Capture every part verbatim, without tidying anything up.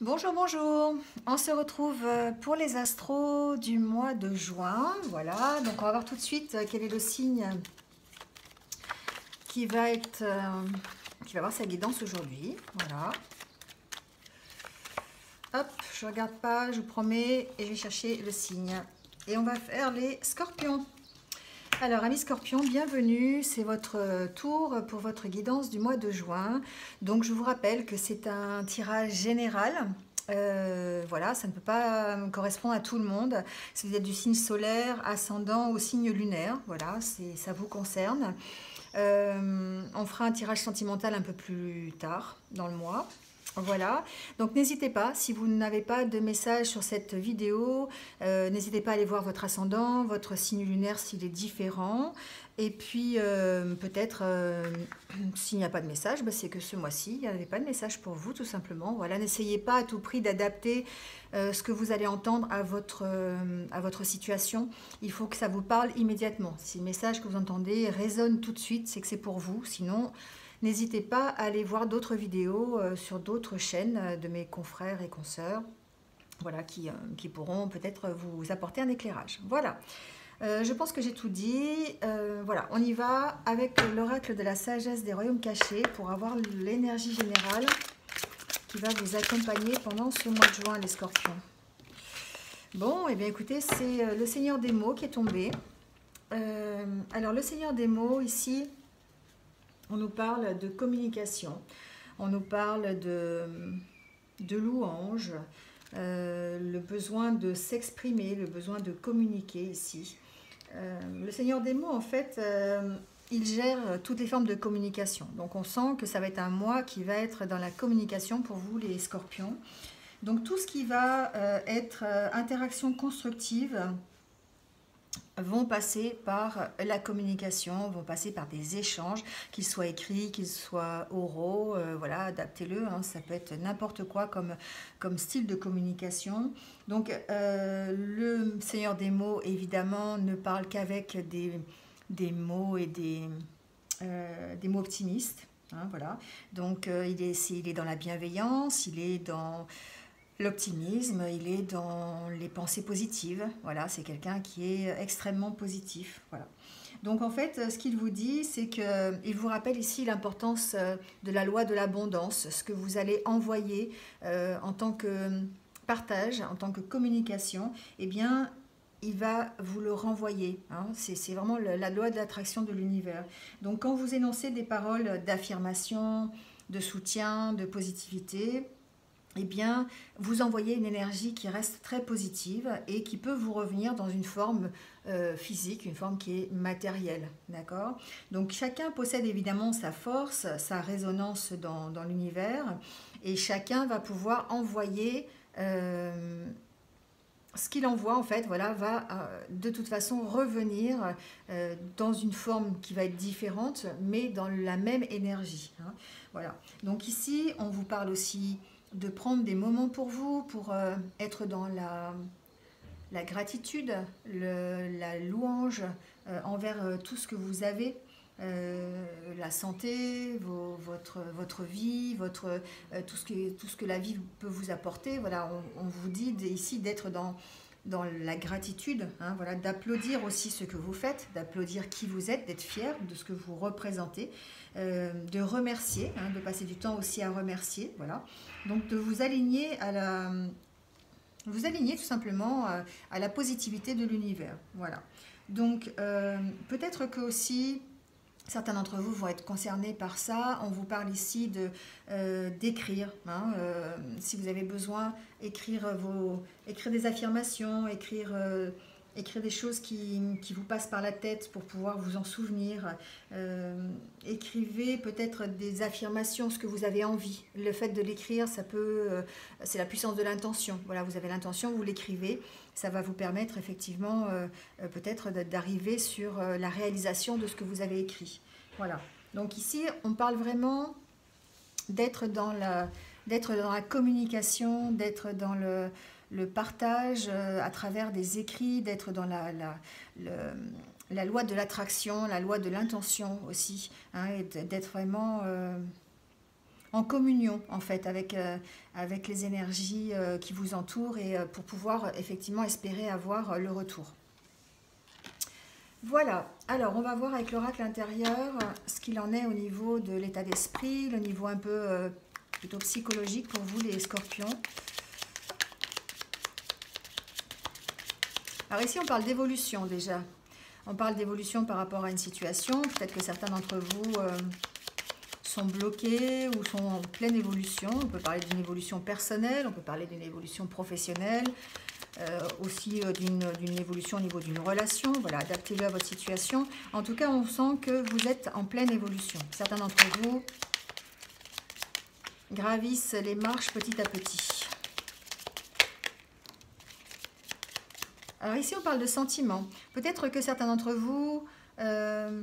Bonjour, bonjour. On se retrouve euh, pour les astros du mois de juin. Voilà, donc on va voir tout de suite euh, quel est le signe qui va être, euh, qui va avoir sa guidance aujourd'hui. Voilà. Hop, je regarde pas, je vous promets, et je vais chercher le signe. Et on va faire les scorpions. Alors, amis scorpions, bienvenue. C'est votre tour pour votre guidance du mois de juin. Donc, je vous rappelle que c'est un tirage général. Euh, voilà, ça ne peut pas correspondre à tout le monde. Si vous êtes du signe solaire, ascendant ou signe lunaire, voilà, ça vous concerne. Euh, on fera un tirage sentimental un peu plus tard dans le mois. Voilà, donc n'hésitez pas, si vous n'avez pas de message sur cette vidéo, euh, n'hésitez pas à aller voir votre ascendant, votre signe lunaire s'il est différent. Et puis euh, peut-être, euh, s'il n'y a pas de message, bah, c'est que ce mois-ci, il n'y avait pas de message pour vous tout simplement. Voilà, n'essayez pas à tout prix d'adapter euh, ce que vous allez entendre à votre, euh, à votre situation. Il faut que ça vous parle immédiatement. Si le message que vous entendez résonne tout de suite, c'est que c'est pour vous, sinon... N'hésitez pas à aller voir d'autres vidéos euh, sur d'autres chaînes euh, de mes confrères et consoeurs, voilà, qui, euh, qui pourront peut-être vous apporter un éclairage. Voilà, euh, je pense que j'ai tout dit. Euh, voilà, on y va avec l'oracle de la sagesse des royaumes cachés pour avoir l'énergie générale qui va vous accompagner pendant ce mois de juin, les scorpions. Bon, et eh bien écoutez, c'est le Seigneur des mots qui est tombé. Euh, alors, le Seigneur des mots, ici... On nous parle de communication, on nous parle de, de louange, euh, le besoin de s'exprimer, le besoin de communiquer ici. Euh, le Seigneur des mots, en fait, euh, il gère toutes les formes de communication. Donc on sent que ça va être un mois qui va être dans la communication pour vous, les scorpions. Donc tout ce qui va euh, être euh, interaction constructive, vont passer par la communication, vont passer par des échanges, qu'ils soient écrits, qu'ils soient oraux, euh, voilà, adaptez-le, hein, ça peut être n'importe quoi comme, comme style de communication. Donc, euh, le Seigneur des mots, évidemment, ne parle qu'avec des, des mots et des, euh, des mots optimistes, hein, voilà. Donc, euh, il est, il est dans la bienveillance, il est dans... L'optimisme, il est dans les pensées positives. Voilà, c'est quelqu'un qui est extrêmement positif. Voilà. Donc en fait, ce qu'il vous dit, c'est qu'il vous rappelle ici l'importance de la loi de l'abondance, ce que vous allez envoyer euh, en tant que partage, en tant que communication, eh bien, il va vous le renvoyer. Hein. C'est vraiment le, la loi de l'attraction de l'univers. Donc quand vous énoncez des paroles d'affirmation, de soutien, de positivité, eh bien, vous envoyez une énergie qui reste très positive et qui peut vous revenir dans une forme euh, physique, une forme qui est matérielle, d'accord? Donc, chacun possède évidemment sa force, sa résonance dans, dans l'univers et chacun va pouvoir envoyer... Euh, ce qu'il envoie, en fait, voilà, va euh, de toute façon revenir euh, dans une forme qui va être différente, mais dans la même énergie. Hein. Voilà. Donc ici, on vous parle aussi de prendre des moments pour vous, pour euh, être dans la, la gratitude, le, la louange euh, envers euh, tout ce que vous avez, euh, la santé, vos, votre, votre vie, votre, euh, tout, ce que, tout ce que la vie peut vous apporter. Voilà, on, on vous dit ici d'être dans, dans la gratitude, hein, voilà, d'applaudir aussi ce que vous faites, d'applaudir qui vous êtes, d'être fier de ce que vous représentez, euh, de remercier, hein, de passer du temps aussi à remercier, voilà. Donc de vous aligner à la, vous aligner tout simplement à, à la positivité de l'univers, voilà. Donc euh, peut-être que aussi certains d'entre vous vont être concernés par ça. On vous parle ici de euh, d'écrire. Hein, euh, si vous avez besoin, écrire vos, écrire des affirmations, écrire, euh, écrire des choses qui, qui vous passent par la tête pour pouvoir vous en souvenir. Euh, écrivez peut-être des affirmations, ce que vous avez envie. Le fait de l'écrire, ça peut, euh, c'est la puissance de l'intention. Voilà, vous avez l'intention, vous l'écrivez. Ça va vous permettre effectivement euh, euh, peut-être d'arriver sur euh, la réalisation de ce que vous avez écrit. Voilà. Donc ici, on parle vraiment d'être dans la, d'être dans la communication, d'être dans le, le partage euh, à travers des écrits, d'être dans la, la, le, la loi de l'attraction, la loi de l'intention aussi, hein, et d'être vraiment... Euh, en communion en fait avec, euh, avec les énergies euh, qui vous entourent et euh, pour pouvoir effectivement espérer avoir euh, le retour. Voilà, alors on va voir avec l'oracle intérieur euh, ce qu'il en est au niveau de l'état d'esprit, le niveau un peu euh, plutôt psychologique pour vous les scorpions. Alors ici on parle d'évolution déjà. On parle d'évolution par rapport à une situation. Peut-être que certains d'entre vous euh, sont bloqués ou sont en pleine évolution. On peut parler d'une évolution personnelle, on peut parler d'une évolution professionnelle, euh, aussi euh, d'une évolution au niveau d'une relation. Voilà, adaptez-le à votre situation. En tout cas, on sent que vous êtes en pleine évolution. Certains d'entre vous gravissent les marches petit à petit. Alors ici, on parle de sentiments. Peut-être que certains d'entre vous, euh,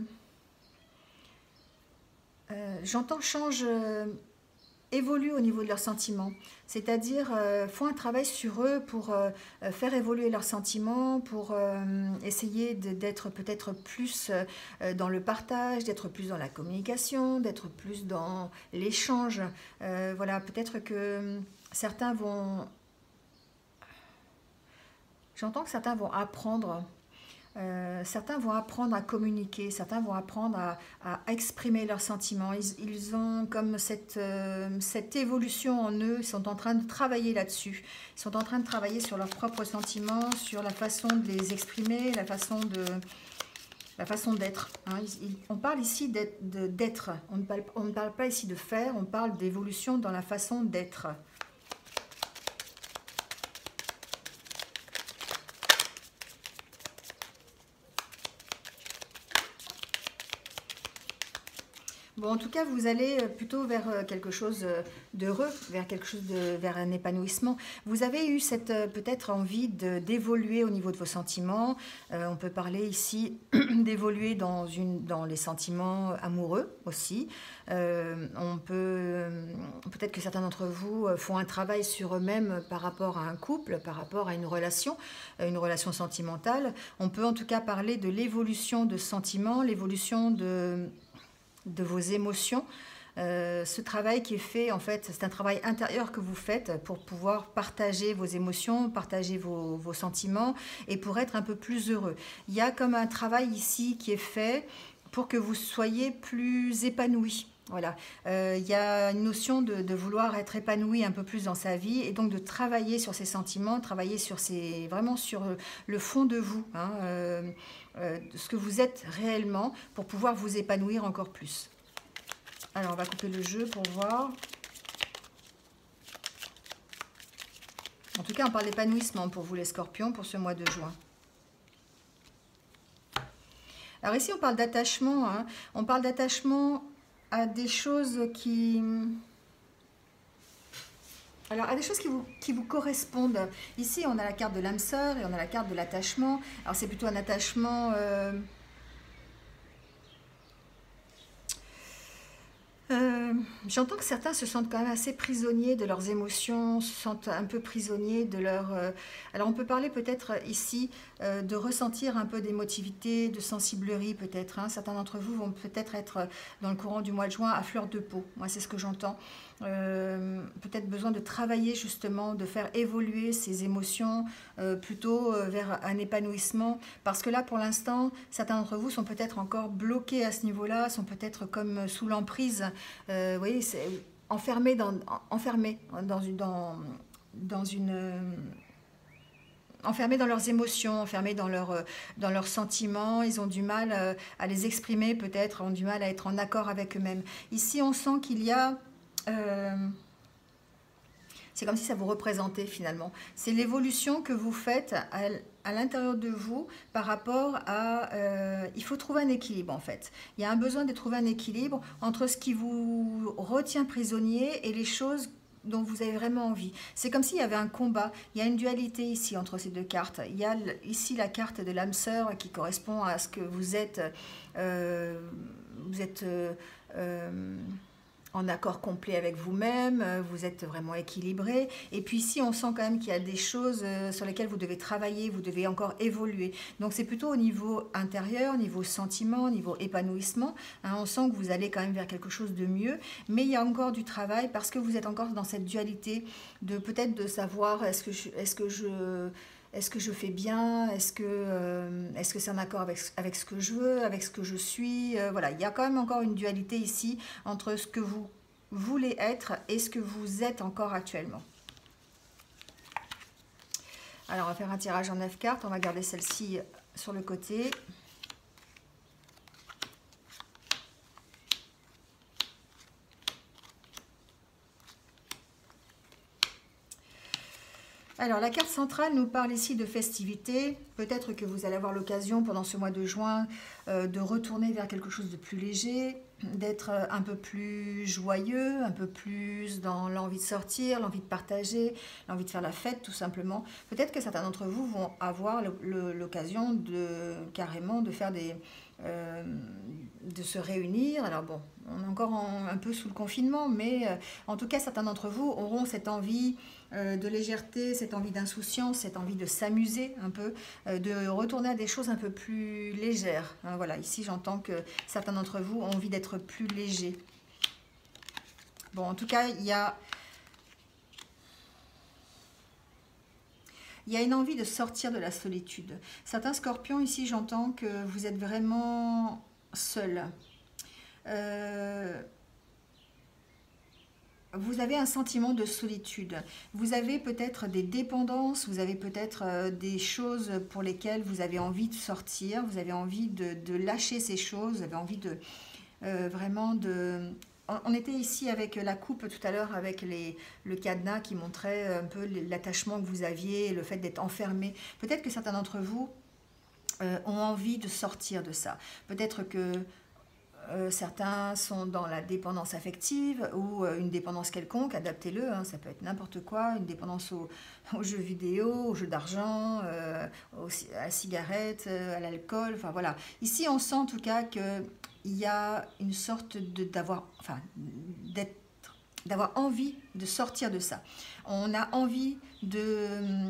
euh, j'entends, changent, euh, évoluent au niveau de leurs sentiments. C'est-à-dire, euh, font un travail sur eux pour euh, faire évoluer leurs sentiments, pour euh, essayer d'être peut-être plus euh, dans le partage, d'être plus dans la communication, d'être plus dans l'échange. Euh, voilà, peut-être que certains vont... J'entends que certains vont apprendre, euh, certains vont apprendre à communiquer, certains vont apprendre à, à exprimer leurs sentiments. Ils, ils ont comme cette, euh, cette évolution en eux, ils sont en train de travailler là-dessus. Ils sont en train de travailler sur leurs propres sentiments, sur la façon de les exprimer, la façon de... La façon d'être. Hein. On parle ici d'être. On ne parle, on ne parle pas ici de faire, on parle d'évolution dans la façon d'être. Bon, en tout cas, vous allez plutôt vers quelque chose d'heureux, vers quelque chose de, vers un épanouissement. Vous avez eu cette peut-être envie d'évoluer au niveau de vos sentiments. Euh, on peut parler ici d'évoluer dans une, dans les sentiments amoureux aussi. Euh, on peut, peut-être que certains d'entre vous font un travail sur eux-mêmes par rapport à un couple, par rapport à une relation, une relation sentimentale. On peut en tout cas parler de l'évolution de sentiments, l'évolution de de vos émotions. Euh, ce travail qui est fait, en fait, c'est un travail intérieur que vous faites pour pouvoir partager vos émotions, partager vos, vos sentiments et pour être un peu plus heureux. Il y a comme un travail ici qui est fait pour que vous soyez plus épanoui. Voilà, euh, il y a une notion de, de vouloir être épanoui un peu plus dans sa vie et donc de travailler sur ses sentiments, travailler sur ses, vraiment sur le fond de vous, hein, euh, euh, ce que vous êtes réellement pour pouvoir vous épanouir encore plus. Alors, on va couper le jeu pour voir. En tout cas, on parle d'épanouissement pour vous les scorpions pour ce mois de juin. Alors ici, on parle d'attachement. Hein. On parle d'attachement à des choses qui... Alors, à des choses qui vous, qui vous correspondent. Ici, on a la carte de l'âme sœur et on a la carte de l'attachement. Alors, c'est plutôt un attachement... Euh, euh, J'entends que certains se sentent quand même assez prisonniers de leurs émotions, se sentent un peu prisonniers de leur... Euh, alors, on peut parler peut-être ici euh, de ressentir un peu d'émotivité, de sensiblerie peut-être. Hein. Certains d'entre vous vont peut-être être dans le courant du mois de juin à fleur de peau. Moi, c'est ce que j'entends. Euh, peut-être besoin de travailler justement, de faire évoluer ces émotions euh, plutôt euh, vers un épanouissement. Parce que là, pour l'instant, certains d'entre vous sont peut-être encore bloqués à ce niveau-là, sont peut-être comme sous l'emprise. Euh, vous voyez, c'est enfermés dans, enfermés dans une... Dans, dans une euh, enfermés dans leurs émotions, enfermés dans, leur, dans leurs sentiments, ils ont du mal euh, à les exprimer peut-être, ont du mal à être en accord avec eux-mêmes. Ici, on sent qu'il y a... Euh, c'est comme si ça vous représentait finalement. C'est l'évolution que vous faites à, à l'intérieur de vous par rapport à... Euh, il faut trouver un équilibre en fait. Il y a un besoin de trouver un équilibre entre ce qui vous retient prisonnier et les choses dont vous avez vraiment envie. C'est comme s'il y avait un combat. Il y a une dualité ici entre ces deux cartes. Il y a ici la carte de l'âme sœur qui correspond à ce que vous êtes... Euh, vous êtes... Euh, euh, en accord complet avec vous-même, vous êtes vraiment équilibré. Et puis ici, on sent quand même qu'il y a des choses sur lesquelles vous devez travailler, vous devez encore évoluer. Donc c'est plutôt au niveau intérieur, au niveau sentiment, au niveau épanouissement. Hein, on sent que vous allez quand même vers quelque chose de mieux, mais il y a encore du travail parce que vous êtes encore dans cette dualité de peut-être de savoir est-ce que je... Est-ce que je Est-ce que je fais bien? Est-ce que euh, est-ce que c'est en accord avec, avec ce que je veux, avec ce que je suis? euh, Voilà, il y a quand même encore une dualité ici entre ce que vous voulez être et ce que vous êtes encore actuellement. Alors, on va faire un tirage en neuf cartes. On va garder celle-ci sur le côté. Alors, la carte centrale nous parle ici de festivités. Peut-être que vous allez avoir l'occasion pendant ce mois de juin euh, de retourner vers quelque chose de plus léger, d'être un peu plus joyeux, un peu plus dans l'envie de sortir, l'envie de partager, l'envie de faire la fête tout simplement. Peut-être que certains d'entre vous vont avoir l'occasion de carrément de faire des... Euh, de se réunir. Alors bon, on est encore en, un peu sous le confinement, mais euh, en tout cas, certains d'entre vous auront cette envie euh, de légèreté, cette envie d'insouciance, cette envie de s'amuser un peu, euh, de retourner à des choses un peu plus légères. Hein, voilà, ici j'entends que certains d'entre vous ont envie d'être plus légers. Bon, en tout cas, il y a... Il y a une envie de sortir de la solitude. Certains scorpions, ici, j'entends que vous êtes vraiment seul. Euh, vous avez un sentiment de solitude. Vous avez peut-être des dépendances, vous avez peut-être euh, des choses pour lesquelles vous avez envie de sortir, vous avez envie de, de lâcher ces choses, vous avez envie de euh, vraiment de... On était ici avec la coupe tout à l'heure, avec les, le cadenas qui montrait un peu l'attachement que vous aviez, le fait d'être enfermé. Peut-être que certains d'entre vous euh, ont envie de sortir de ça. Peut-être que euh, certains sont dans la dépendance affective ou euh, une dépendance quelconque, adaptez-le, hein, ça peut être n'importe quoi, une dépendance au, aux jeux vidéo, aux jeux d'argent, euh, à la cigarette, euh, à l'alcool, enfin voilà. Ici, on sent en tout cas que il y a une sorte de d'avoir enfin d'être d'avoir envie de sortir de ça. On a envie de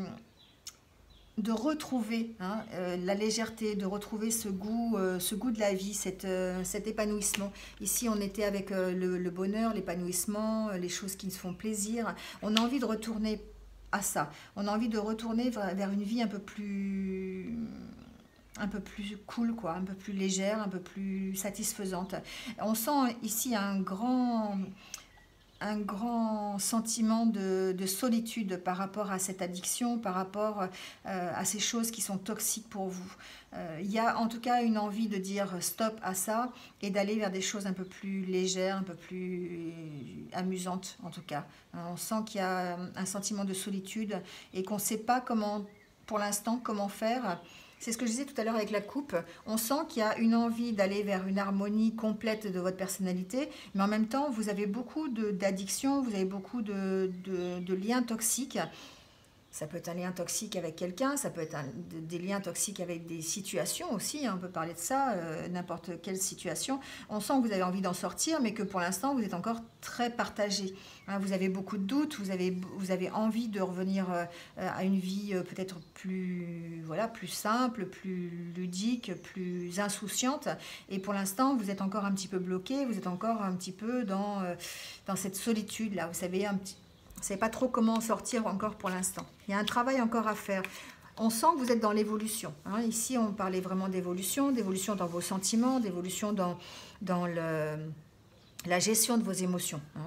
de retrouver hein, euh, la légèreté, de retrouver ce goût, euh, ce goût de la vie, cette, euh, cet épanouissement. Ici, on était avec euh, le, le bonheur, l'épanouissement, euh, les choses qui nous font plaisir. On a envie de retourner à ça. On a envie de retourner vers, vers une vie un peu plus... un peu plus cool, quoi, un peu plus légère, un peu plus satisfaisante. On sent ici un grand, un grand sentiment de, de solitude par rapport à cette addiction, par rapport euh, à ces choses qui sont toxiques pour vous. Euh, il y a en tout cas une envie de dire stop à ça et d'aller vers des choses un peu plus légères, un peu plus amusantes en tout cas. On sent qu'il y a un sentiment de solitude et qu'on ne sait pas comment, pour l'instant, comment faire. C'est ce que je disais tout à l'heure avec la coupe. On sent qu'il y a une envie d'aller vers une harmonie complète de votre personnalité, mais en même temps, vous avez beaucoup d'addictions, vous avez beaucoup de, de, de liens toxiques. Ça peut être un lien toxique avec quelqu'un, ça peut être un, des liens toxiques avec des situations aussi, hein, on peut parler de ça, euh, n'importe quelle situation. On sent que vous avez envie d'en sortir, mais que pour l'instant, vous êtes encore très partagé. Hein, vous avez beaucoup de doutes, vous avez, vous avez envie de revenir euh, à une vie euh, peut-être plus, voilà, plus simple, plus ludique, plus insouciante. Et pour l'instant, vous êtes encore un petit peu bloqué, vous êtes encore un petit peu dans, euh, dans cette solitude-là. Vous savez, un petit... Vous ne savez pas trop comment en sortir encore pour l'instant. Il y a un travail encore à faire. On sent que vous êtes dans l'évolution. Hein. Ici, on parlait vraiment d'évolution, d'évolution dans vos sentiments, d'évolution dans, dans le, la gestion de vos émotions. Hein.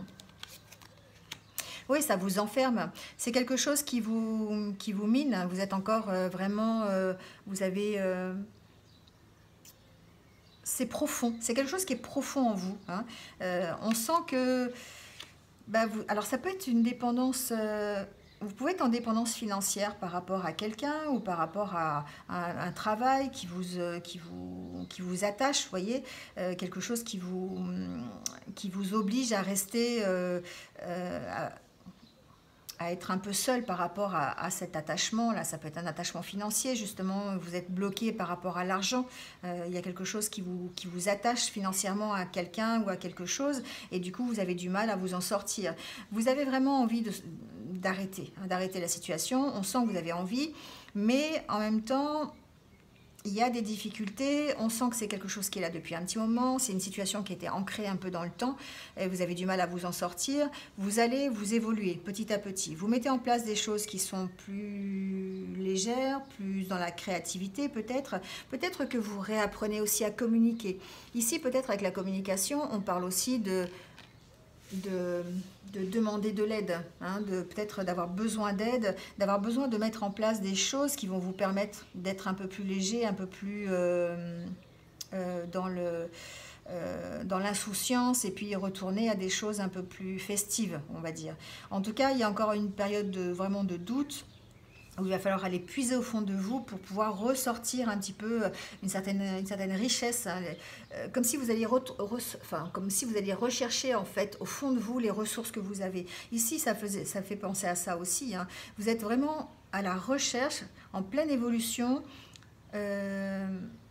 Oui, ça vous enferme. C'est quelque chose qui vous, qui vous mine. Vous êtes encore euh, vraiment... Euh, vous avez... Euh, c'est profond. C'est quelque chose qui est profond en vous. Hein. Euh, on sent que... Bah vous, alors ça peut être une dépendance, euh, vous pouvez être en dépendance financière par rapport à quelqu'un ou par rapport à, à un travail qui vous, euh, qui vous, qui vous attache, vous voyez, euh, quelque chose qui vous, qui vous oblige à rester, euh, euh, à, à être un peu seul par rapport à, à cet attachement. Là, ça peut être un attachement financier, justement, vous êtes bloqué par rapport à l'argent. Euh, il y a quelque chose qui vous, qui vous attache financièrement à quelqu'un ou à quelque chose, et du coup, vous avez du mal à vous en sortir. Vous avez vraiment envie de, d'arrêter, hein, d'arrêter la situation. On sent que vous avez envie, mais en même temps, il y a des difficultés, on sent que c'est quelque chose qui est là depuis un petit moment, c'est une situation qui était ancrée un peu dans le temps, et vous avez du mal à vous en sortir. Vous allez vous évoluer petit à petit. Vous mettez en place des choses qui sont plus légères, plus dans la créativité peut-être. Peut-être que vous réapprenez aussi à communiquer. Ici, peut-être avec la communication, on parle aussi de... De, de demander de l'aide, hein, de peut-être d'avoir besoin d'aide, d'avoir besoin de mettre en place des choses qui vont vous permettre d'être un peu plus léger, un peu plus euh, euh, dans le, euh, dans l'insouciance, et puis retourner à des choses un peu plus festives, on va dire. En tout cas, il y a encore une période de, vraiment de doute, où il va falloir aller puiser au fond de vous pour pouvoir ressortir un petit peu une certaine, une certaine richesse, hein, comme si vous alliez re, re, enfin, comme si vous alliez rechercher en fait au fond de vous les ressources que vous avez. Ici, ça, faisait, ça fait penser à ça aussi, hein. Vous êtes vraiment à la recherche, en pleine évolution. Euh,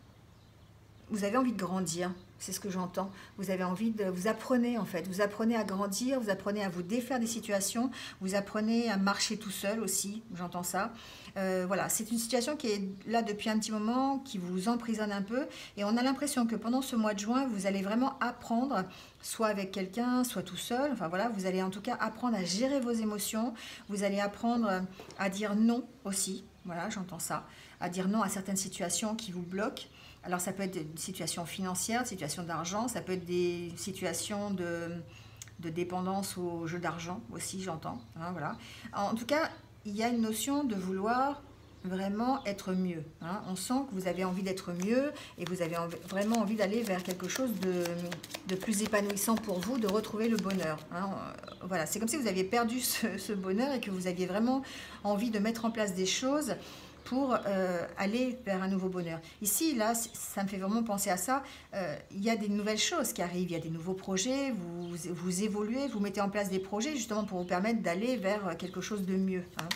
vous avez envie de grandir. C'est ce que j'entends. Vous avez envie de... Vous apprenez en fait. Vous apprenez à grandir, vous apprenez à vous défaire des situations, vous apprenez à marcher tout seul aussi, j'entends ça. Euh, voilà, c'est une situation qui est là depuis un petit moment, qui vous emprisonne un peu. Et on a l'impression que pendant ce mois de juin, vous allez vraiment apprendre, soit avec quelqu'un, soit tout seul. Enfin voilà, vous allez en tout cas apprendre à gérer vos émotions. Vous allez apprendre à dire non aussi. Voilà, j'entends ça. À dire non à certaines situations qui vous bloquent. Alors ça peut être des situations financières, des situations d'argent, ça peut être des situations de, de dépendance au jeu d'argent aussi, j'entends. Hein, voilà. En tout cas, il y a une notion de vouloir vraiment être mieux. Hein. On sent que vous avez envie d'être mieux et vous avez envie, vraiment envie d'aller vers quelque chose de, de plus épanouissant pour vous, de retrouver le bonheur. Hein. Voilà, c'est comme si vous aviez perdu ce, ce bonheur et que vous aviez vraiment envie de mettre en place des choses pour euh, aller vers un nouveau bonheur. Ici, là, ça me fait vraiment penser à ça. Euh, il y a des nouvelles choses qui arrivent, il y a des nouveaux projets, vous, vous évoluez, vous mettez en place des projets justement pour vous permettre d'aller vers quelque chose de mieux. Hein.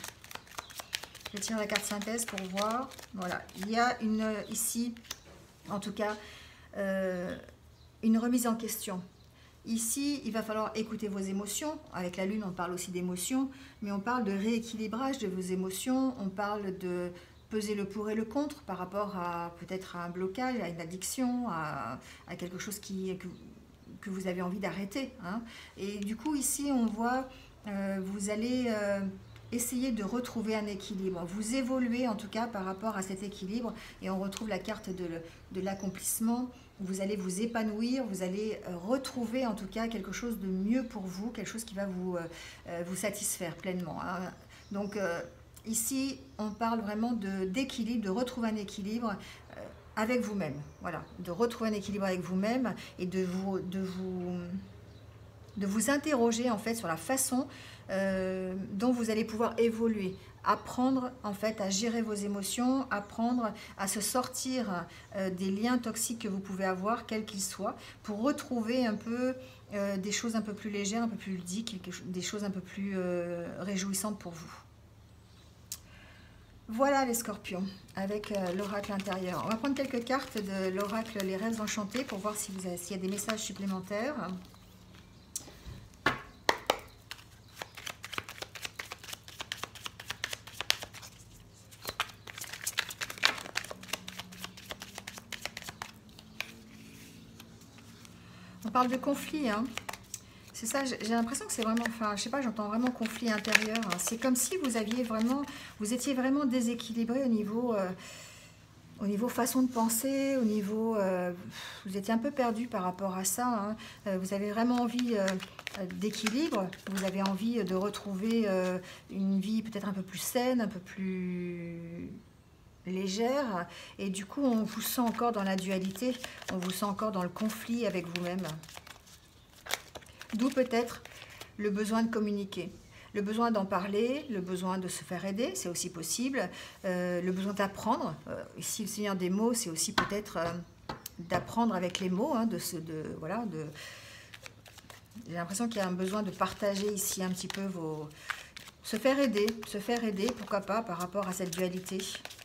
Je tire la carte synthèse pour voir. Voilà, il y a une, ici, en tout cas, euh, une remise en question. Ici, il va falloir écouter vos émotions. Avec la Lune, on parle aussi d'émotions, mais on parle de rééquilibrage de vos émotions. On parle de peser le pour et le contre par rapport à peut-être à un blocage, à une addiction, à, à quelque chose qui, que, que vous avez envie d'arrêter. Hein. Et du coup, ici, on voit, euh, vous allez euh, essayer de retrouver un équilibre. Vous évoluez en tout cas par rapport à cet équilibre et on retrouve la carte de, de l'accomplissement. Vous allez vous épanouir, vous allez retrouver en tout cas quelque chose de mieux pour vous, quelque chose qui va vous, euh, vous satisfaire pleinement. Hein. Donc euh, ici, on parle vraiment de, d'équilibre, de retrouver un équilibre euh, avec vous-même. Voilà, de retrouver un équilibre avec vous-même et de vous, de vous, de vous interroger en fait sur la façon euh, dont vous allez pouvoir évoluer. Apprendre en fait à gérer vos émotions, apprendre à se sortir euh, des liens toxiques que vous pouvez avoir, quels qu'ils soient, pour retrouver un peu euh, des choses un peu plus légères, un peu plus ludiques, des choses un peu plus euh, réjouissantes pour vous. Voilà les scorpions, avec euh, l'oracle intérieur. On va prendre quelques cartes de l'oracle Les Rêves Enchantés pour voir si vous avez, s'il y a des messages supplémentaires. On parle de conflit, hein. C'est ça, j'ai l'impression que c'est vraiment, enfin, je sais pas, j'entends vraiment conflit intérieur. Hein. C'est comme si vous aviez vraiment, vous étiez vraiment déséquilibré au niveau, euh, au niveau façon de penser, au niveau, euh, vous étiez un peu perdu par rapport à ça. Hein. Euh, vous avez vraiment envie euh, d'équilibre, vous avez envie de retrouver euh, une vie peut-être un peu plus saine, un peu plus légère, et du coup on vous sent encore dans la dualité, on vous sent encore dans le conflit avec vous-même. D'où peut-être le besoin de communiquer, le besoin d'en parler, le besoin de se faire aider, c'est aussi possible, euh, le besoin d'apprendre. Euh, ici, le Seigneur des mots, c'est aussi peut-être euh, d'apprendre avec les mots, hein, de se, de, voilà, de... J'ai l'impression qu'il y a un besoin de partager ici un petit peu vos, se faire aider, se faire aider, pourquoi pas, par rapport à cette dualité.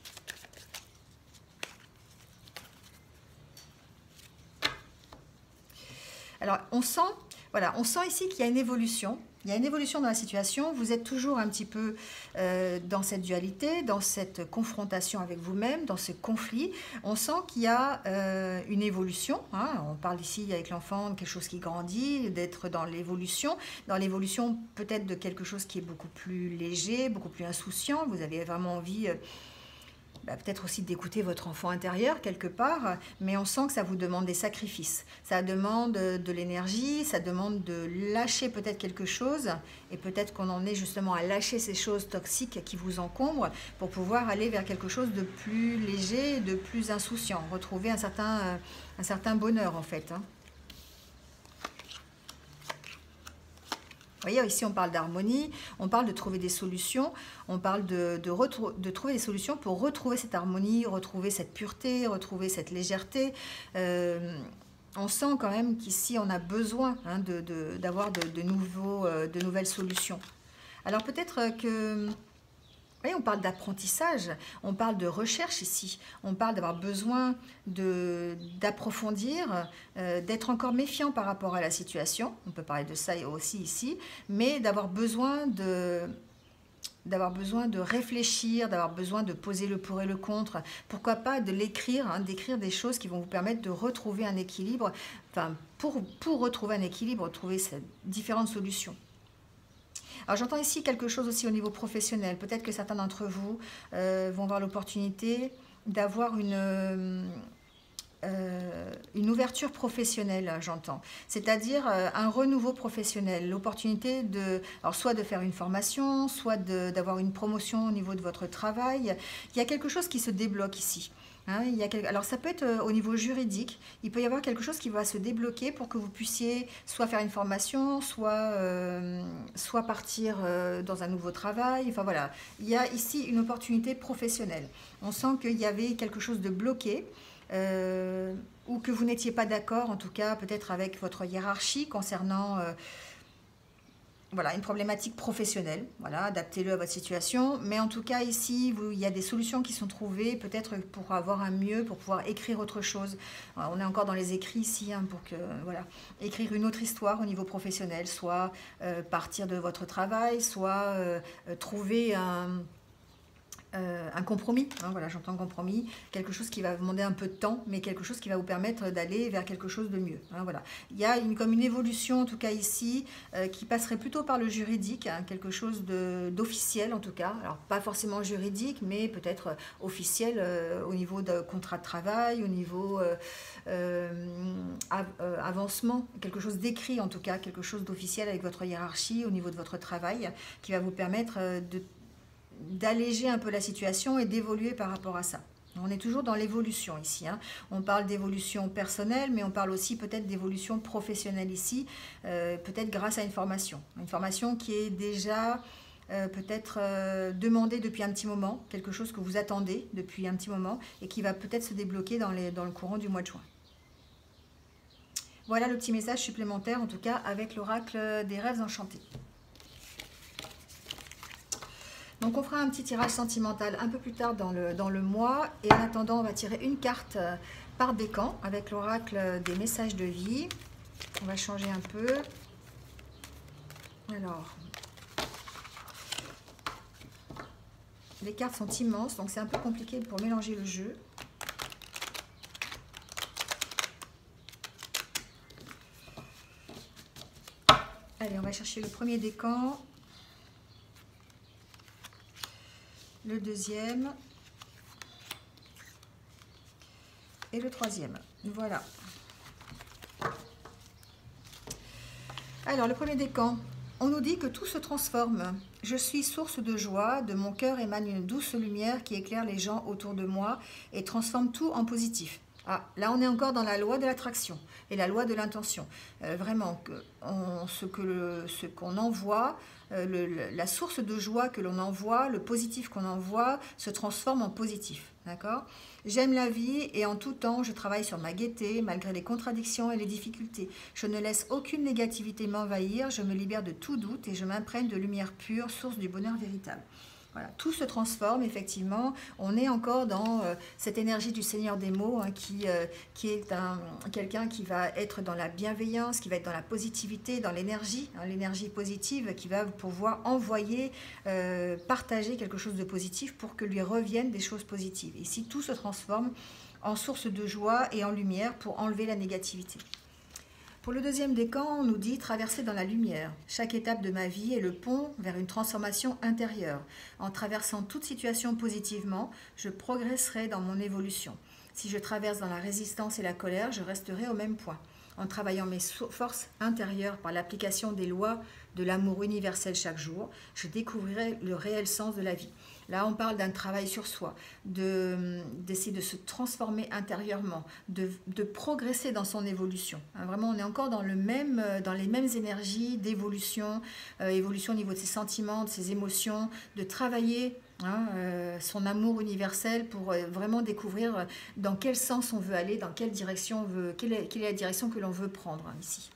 Alors, on sent, voilà, on sent ici qu'il y a une évolution. Il y a une évolution dans la situation. Vous êtes toujours un petit peu euh, dans cette dualité, dans cette confrontation avec vous-même, dans ce conflit. On sent qu'il y a euh, une évolution. Hein. On parle ici avec l'enfant de quelque chose qui grandit, d'être dans l'évolution. Dans l'évolution peut-être de quelque chose qui est beaucoup plus léger, beaucoup plus insouciant. Vous avez vraiment envie... Euh, Bah, peut-être aussi d'écouter votre enfant intérieur quelque part, mais on sent que ça vous demande des sacrifices. Ça demande de l'énergie, ça demande de lâcher peut-être quelque chose, et peut-être qu'on en est justement à lâcher ces choses toxiques qui vous encombrent pour pouvoir aller vers quelque chose de plus léger, de plus insouciant, retrouver un certain, un certain bonheur en fait. Hein. Vous voyez, ici on parle d'harmonie, on parle de trouver des solutions, on parle de, de, de trouver des solutions pour retrouver cette harmonie, retrouver cette pureté, retrouver cette légèreté. Euh, on sent quand même qu'ici on a besoin hein, d'avoir de, de, de, de, nouveaux, euh, de nouvelles solutions. Alors peut-être que... Oui, on parle d'apprentissage, on parle de recherche ici, on parle d'avoir besoin d'approfondir, euh, d'être encore méfiant par rapport à la situation, on peut parler de ça aussi ici, mais d'avoir besoin de... d'avoir besoin de réfléchir, d'avoir besoin de poser le pour et le contre, pourquoi pas de l'écrire, hein, d'écrire des choses qui vont vous permettre de retrouver un équilibre, enfin pour, pour retrouver un équilibre, trouver ces différentes solutions. Alors j'entends ici quelque chose aussi au niveau professionnel. Peut-être que certains d'entre vous euh, vont avoir l'opportunité d'avoir une, euh, une ouverture professionnelle, j'entends. C'est-à-dire euh, un renouveau professionnel. L'opportunité de, alors soit de faire une formation, soit d'avoir une promotion au niveau de votre travail. Il y a quelque chose qui se débloque ici. Hein, il y a quelque... Alors ça peut être euh, au niveau juridique, il peut y avoir quelque chose qui va se débloquer pour que vous puissiez soit faire une formation, soit, euh, soit partir euh, dans un nouveau travail. Enfin voilà, il y a ici une opportunité professionnelle. On sent qu'il y avait quelque chose de bloqué euh, ou que vous n'étiez pas d'accord, en tout cas peut-être avec votre hiérarchie concernant... Euh, Voilà, une problématique professionnelle, voilà, adaptez-le à votre situation. Mais en tout cas, ici, vous, il y a des solutions qui sont trouvées, peut-être pour avoir un mieux, pour pouvoir écrire autre chose. Alors, on est encore dans les écrits ici, hein, pour que, voilà, écrire une autre histoire au niveau professionnel, soit euh, partir de votre travail, soit euh, trouver un... Euh, un compromis, hein, voilà, j'entends compromis, quelque chose qui va vous demander un peu de temps, mais quelque chose qui va vous permettre d'aller vers quelque chose de mieux. Hein, voilà. Il y a une, comme une évolution, en tout cas ici, euh, qui passerait plutôt par le juridique, hein, quelque chose d'officiel en tout cas, alors pas forcément juridique, mais peut-être officiel euh, au niveau de contrat de travail, au niveau euh, euh, av euh, avancement, quelque chose d'écrit en tout cas, quelque chose d'officiel avec votre hiérarchie au niveau de votre travail, qui va vous permettre euh, de d'alléger un peu la situation et d'évoluer par rapport à ça. On est toujours dans l'évolution ici. Hein. On parle d'évolution personnelle, mais on parle aussi peut-être d'évolution professionnelle ici, euh, peut-être grâce à une formation. Une formation qui est déjà euh, peut-être euh, demandée depuis un petit moment, quelque chose que vous attendez depuis un petit moment et qui va peut-être se débloquer dans, les, dans le courant du mois de juin. Voilà le petit message supplémentaire, en tout cas avec l'oracle des rêves enchantés. Donc on fera un petit tirage sentimental un peu plus tard dans le, dans le mois. Et en attendant, on va tirer une carte par décan avec l'oracle des messages de vie. On va changer un peu. Alors, les cartes sont immenses, donc c'est un peu compliqué pour mélanger le jeu. Allez, on va chercher le premier décan. Le deuxième et le troisième. Voilà. Alors, le premier décan, on nous dit que tout se transforme. Je suis source de joie, de mon cœur émane une douce lumière qui éclaire les gens autour de moi et transforme tout en positif. Ah, là, on est encore dans la loi de l'attraction et la loi de l'intention. Euh, vraiment, que on, ce que ce qu'on envoie, euh, le, le, la source de joie que l'on envoie, le positif qu'on envoie, se transforme en positif. d'accord? J'aime la vie et en tout temps, je travaille sur ma gaieté, malgré les contradictions et les difficultés. Je ne laisse aucune négativité m'envahir, je me libère de tout doute et je m'imprègne de lumière pure, source du bonheur véritable. Voilà, tout se transforme, effectivement. On est encore dans euh, cette énergie du Seigneur des mots, hein, qui, euh, qui est un, quelqu'un qui va être dans la bienveillance, qui va être dans la positivité, dans l'énergie, hein, l'énergie positive, qui va pouvoir envoyer, euh, partager quelque chose de positif pour que lui reviennent des choses positives. Ici, tout se transforme en source de joie et en lumière pour enlever la négativité. Pour le deuxième décan, on nous dit « traverser dans la lumière ». Chaque étape de ma vie est le pont vers une transformation intérieure. En traversant toute situation positivement, je progresserai dans mon évolution. Si je traverse dans la résistance et la colère, je resterai au même point. En travaillant mes forces intérieures par l'application des lois de l'amour universel chaque jour, je découvrirai le réel sens de la vie. Là, on parle d'un travail sur soi, de, d'essayer de se transformer intérieurement, de, de progresser dans son évolution. Hein, vraiment, on est encore dans, le même, dans les mêmes énergies d'évolution, euh, évolution au niveau de ses sentiments, de ses émotions, de travailler hein, euh, son amour universel pour euh, vraiment découvrir dans quel sens on veut aller, dans quelle direction on veut, quelle est, quelle est la direction que l'on veut prendre hein, ici.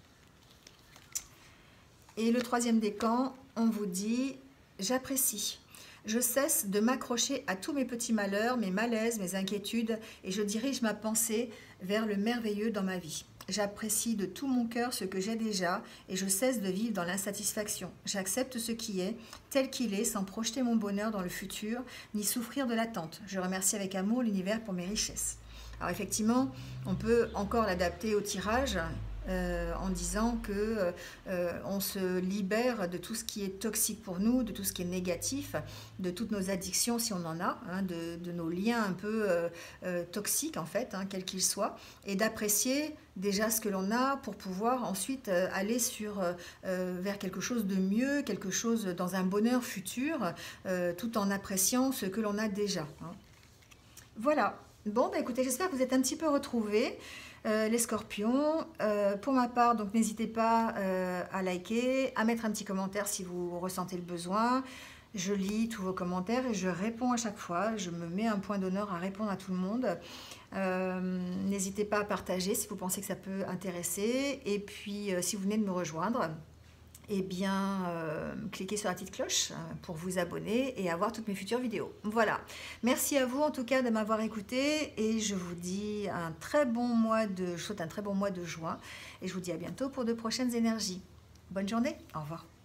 Et le troisième décan, on vous dit « j'apprécie ». Je cesse de m'accrocher à tous mes petits malheurs, mes malaises, mes inquiétudes, et je dirige ma pensée vers le merveilleux dans ma vie. J'apprécie de tout mon cœur ce que j'ai déjà, et je cesse de vivre dans l'insatisfaction. J'accepte ce qui est, tel qu'il est, sans projeter mon bonheur dans le futur, ni souffrir de l'attente. Je remercie avec amour l'univers pour mes richesses. Alors effectivement, on peut encore l'adapter au tirage, Euh, en disant que euh, on se libère de tout ce qui est toxique pour nous, de tout ce qui est négatif, de toutes nos addictions si on en a, hein, de, de nos liens un peu euh, euh, toxiques en fait, hein, quels qu'ils soient, et d'apprécier déjà ce que l'on a pour pouvoir ensuite euh, aller sur, euh, vers quelque chose de mieux, quelque chose dans un bonheur futur, euh, tout en appréciant ce que l'on a déjà. Hein. Voilà. Bon, bah écoutez, j'espère que vous êtes un petit peu retrouvés. Euh, les scorpions, euh, pour ma part, donc n'hésitez pas euh, à liker, à mettre un petit commentaire si vous ressentez le besoin. Je lis tous vos commentaires et je réponds à chaque fois. Je me mets un point d'honneur à répondre à tout le monde. Euh, n'hésitez pas à partager si vous pensez que ça peut intéresser. Et puis, euh, si vous venez de me rejoindre, eh bien, euh, cliquez sur la petite cloche pour vous abonner et avoir toutes mes futures vidéos. Voilà. Merci à vous en tout cas de m'avoir écouté et je vous dis un très bon mois de, je souhaite un très bon mois de juin et je vous dis à bientôt pour de prochaines énergies. Bonne journée. Au revoir.